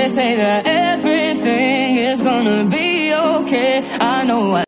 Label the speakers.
Speaker 1: They say that everything is gonna be okay. I know